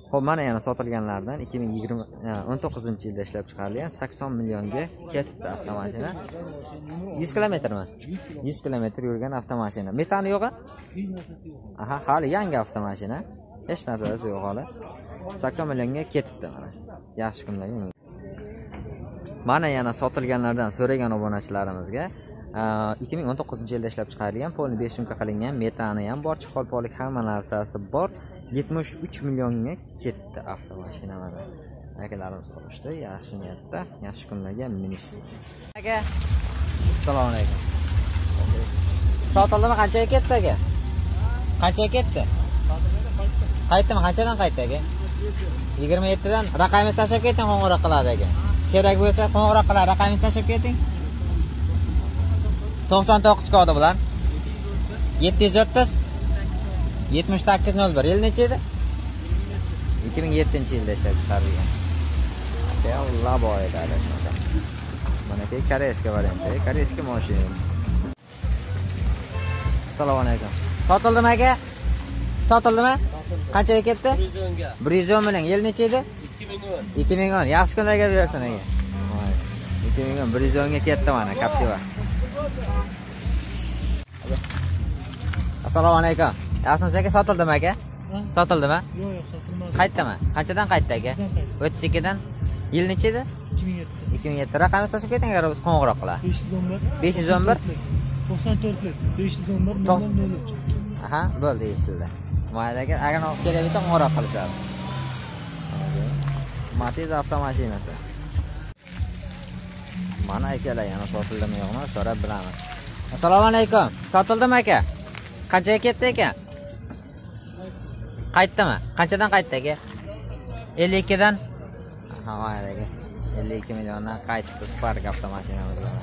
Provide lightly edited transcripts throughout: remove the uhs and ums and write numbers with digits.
Xo'p, mana yana sotilganlardan 2019-yilda ishlab chiqarilgan 80 millionga ketdi avtomashina. 100 kilometrmi? 100 kilometr yurgan avtomashina. Metani yo'q-a? Aha, hali yangi avtomashina. Hech narsasi yo'q hali. 80 millionga ketibdi mana. Yaxshi kunlarga. Mana yana sotilganlardan so'ragan obunachilarimizga 2019-yilda ishlab chiqarilgan, polni 5 sumka qilingan, metani ham bor, chiqolpolik hamma narsasi bor. 73 millionga ketdi avtomashina mana. Akalarimiz qilishdi, yaxshi niyatda, yaxshi kunlarga minis. Aka, assalomu alaykum. Sotildimi, qanchaga ketdi aka? Qanchaga ketdi? Qaytdimi, qanchadan qaytdi aka? 27 dan raqamingizni tashlab keting, qo'ng'iroq qiladi aka. Kerak bo'lsa qo'ng'iroq qiladi, raqamingizni tashlab keting. 99 kodi bilan 730 7801. Yil necha edi? 2007-yilda ishlab chiqarilgan. Alloh boyida adashmasam. Mana bu koreyska varianti, koreyska mashina. Assalomu alaykum. Sotildimi aka? Sotildimi? Qanchaga ketdi? 110 million. Yil necha edi? 2010. 2010. Yaxshi kunlarga bersin aka. 2010 110 ga ketdi mana Captiva. Assalomu alaykum. Yaxshimisiz aka? Sotildimi aka? Sotildimi? Yo'q, sotilmadi. Qaytdimi? Qanchadan qaytdi aka? 32 dan. Yil necha edi? 2007. 2007. Raqamni tashlab keting, agar biz qo'ng'iroq qiladi. 511. 94lik 511 003. Aha, bo'ldi, eshitildi. Mayli aka, agar kerak bo'lsa qo'ng'iroq qilishadi. Matiz avtomashinasi. Mana akalar yana sotildimi yo'qmi? So'rab bilamiz. Assalomu alaykum. Sotildimi aka? Qanchaga ketdi aka? Qaytdimi? Qanchadan qaytdi aka? 52 dan. Ha, mayli aka. 52 milliondan qaytdi Spark avtomashinamiz mana.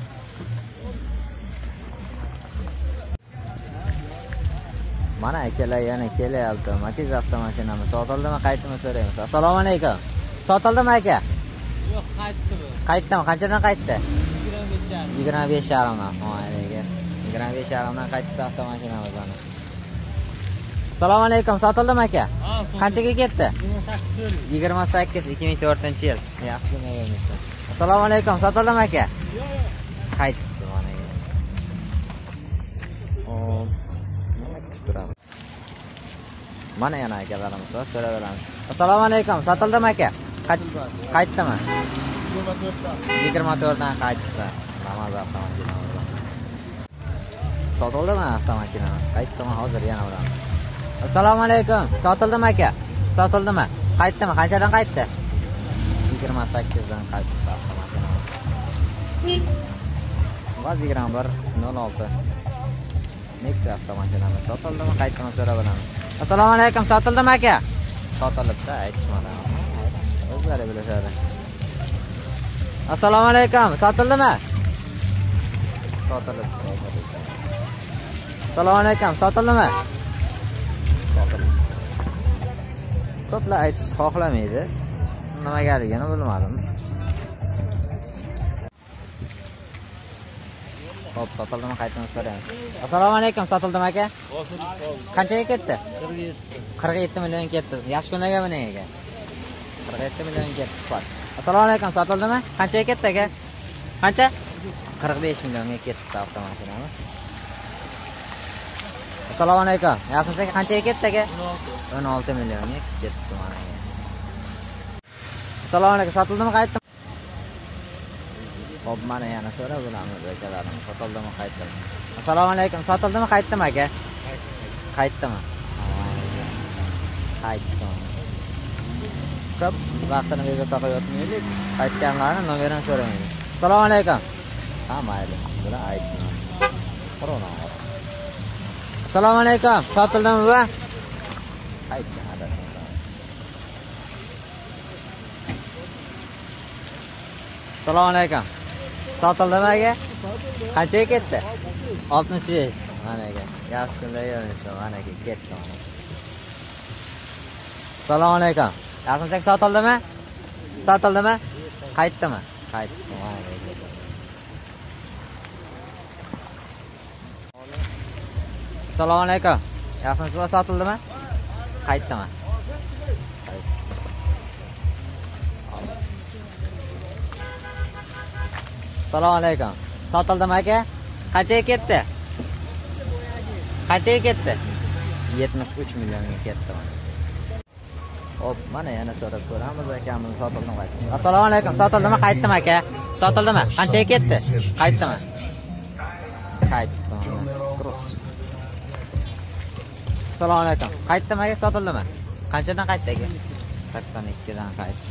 Mana akalar yana kelyapti. Matiz avtomashinamiz sotildimi, qaytdimi so'raymiz. Assalomu alaykum. Sotildimi aka? Yo'q, qaytdimi. Qaytdimi? Qanchadan qaytdi? 25 25,5 dan. Mayli aka. 25,5 dan qaytdi avtomashinamiz mana. Assalomu alaykum. Sotildimi aka? Qanchaga ketdi? 28 2004-yil. Yaxshi kunlar bo'lsin. Assalomu alaykum. Sotildimi aka? Yo'q. Qaytdi mana. Hop. Turamiz. Mana yana akalarimiz bor, so'raveramiz. Assalomu alaykum. Sotildimi aka? Qaytdimi? 24 dan qaytdi. Namaz avtomashinamiz. Sotildimi avtomashinamiz? Qaytdimi hozir yana uramiz. Assalomu alaykum. Sotildimi aka? Sotildimi? Qaytdimi? Qanchadan qaytdi? 28 dan qaytdi avtomashinamiz. Vaz 2106. Nexia avtomashinamiz sotildimi? Qaytdimi so'rab olamiz. Assalomu alaykum. Sotildimi aka? Sotilibdi, aytishmadi. O'zlari bilishadi. Assalomu alaykum. Sotildimi? Sotilibdi. Assalomu alaykum. Sotildimi? Ko'plar aytish xohlamaydi. Nimagaligini bilmadim. Xo'p, sotildimi, qaytdimi so'raymiz. Assalomu alaykum. Sotildimi aka? Qanchaga ketdi? 47 million ketdi. Yaxshi kunlarga buning aka. 47 million ketdi. Assalomu alaykum. Sotildimi? Qanchaga ketdi aka? Qancha? 45 millionga ketdi avtomashinamiz. Assalomu alaykum. Yaxshimisiz aka? Qanchaga ketdi aka? 16 millionga ketdi mana. Assalomu alaykum. Sotildimi, qaytdimi? Xo'p, mana yana so'rab bilamiz akalarim. Sotildimi, qaytdimi? Assalomu alaykum. Sotildimi, qaytdimi aka? Qaytdimi? Qaytdim. Ko'p vaqtini bezovta qilayotmaylik. Qaytganlarni nomerini so'ramaymiz. Assalomu alaykum. Ha, mayli. Bular aytsin. Qur'on. Assalomu alaykum. Sotildimi bu? Qaytdi, adashmasam. Assalomu alaykum. Sotildimi aka? Qanchaga ketdi? 65. Mana aka. Yaxshi kunlar bo'lsin. Mana aka ketdi. Assalomu alaykum. Yaxshimisiz, sotildimi? Sotildimi? Qaytdimi? Qaytdi. Mana aka. Assalomu alaykum. Yaxshimisiz, sotildimi? Qaytdimi? Qaytdi. Assalomu alaykum. Sotildimi aka? Qanchaga ketdi? Qanchaga ketdi? 73 millionga ketdi. Hop, mana yana so'rab ko'ramiz akamiz sotildimi qaytdi. Assalomu alaykum. Sotildimi, qaytdimi aka? Sotildimi? Qanchaga ketdi? Qaytdimi? Qaytdi. Cross. Assalomu alaykum. Qaytdimi aka? Sotildimi? Qanchadan qaytdi aka? 82 dan qaytdi.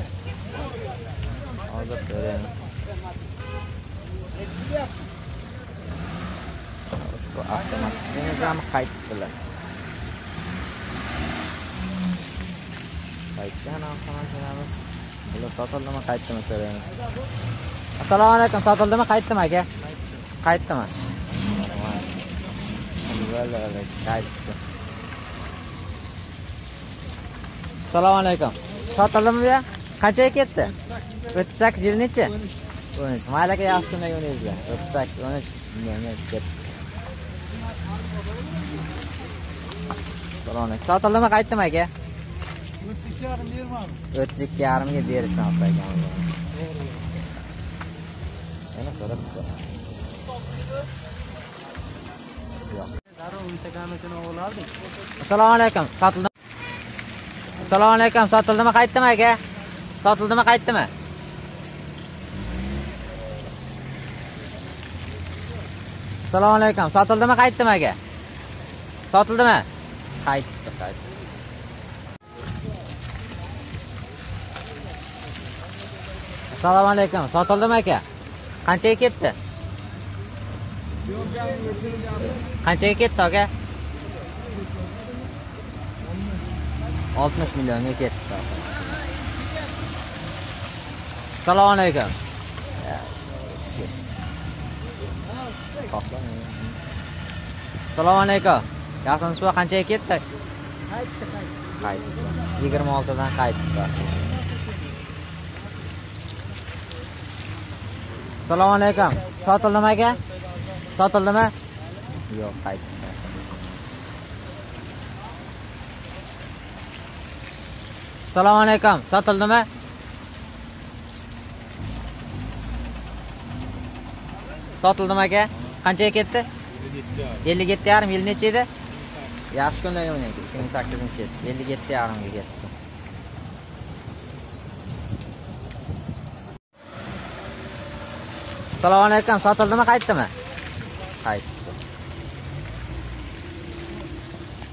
Hozir ko'ramiz. Bu avtomatik nizam qaytdilar. Qaytgan avtomashinamiz. Bular sotildimi, qaytdimi so'raymiz. Assalomu alaykum. Sotildimi, qaytdimi aka? Qaytdimi? Qaytdi. Assalomu alaykum. Sotildimi bu? Qanchaga ketdi? 38 yil necha? 13. Mayli aka, yaxshi kunlar yo'lingizga. 38, 13 millionga ketdi. Assalomu alaykum. Sotildimi, qaytdimi aka? 32,5 bermadi. 32,5 ga berishmoqchi ekanmiz. Yana so'rab ko'raman. Yo'q. Darrov Instagram'dan olardik. Assalomu alaykum. Sotildimi? Assalomu alaykum. Sotildimi, qaytdimi aka? Sotildimi, qaytdimi? Assalomu alaykum. Sotildimi, qaytdimi aka? Sotildimi? Qaytdi, qaytdi. Assalomu alaykum. Sotildimi aka? Qanchaga ketdi? Qanchaga ketdi aka? 60 millionga ketdi. Assalomu alaykum. Assalomu alaykum. Yaxshimisiz? Qanchaga ketdi? Qaytdi. 26 dan qaytdi. Assalomu alaykum. Sotildimi aka? Sotildimi? Yo'q, qaytdi. Assalomu alaykum. Sotildimi? Sotildimi aka? Qanchaga ketdi? 57,5 yil necha edi? Yaxshi kunlar yo'naydi. 2008-yil 57,5 ga ketdi. Assalomu alaykum. Sotildimi, qaytdimi? Qaytdi.